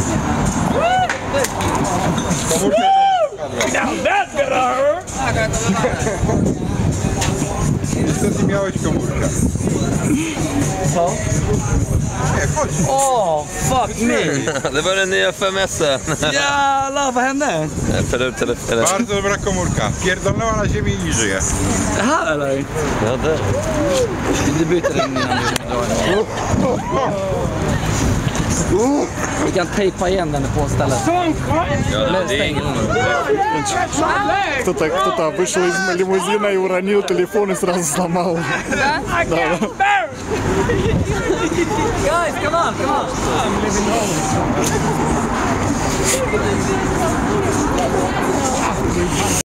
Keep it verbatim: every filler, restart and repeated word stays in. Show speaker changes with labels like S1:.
S1: Now that's gonna hurt!
S2: Niestety miałeś komórkę.
S3: Co?
S2: Nie, chodź.
S3: Åh, fuck me!
S4: Det var den nya F M S-en.
S3: Jävlar, vad hände?
S4: Eller, eller, eller.
S2: Bardzo dobra komórka. Pierdolnęła na ziemię i żyje.
S3: Här eller?
S4: Ja, där.
S3: Du byter den innan du Vi kan tejpa igen den på stället.
S4: Ja, det är ingen.
S5: Кто-то кто вышел из лимузина и уронил телефон и сразу сломал.
S1: I can't bear it!
S3: Guys, come on, come on! I'm living home.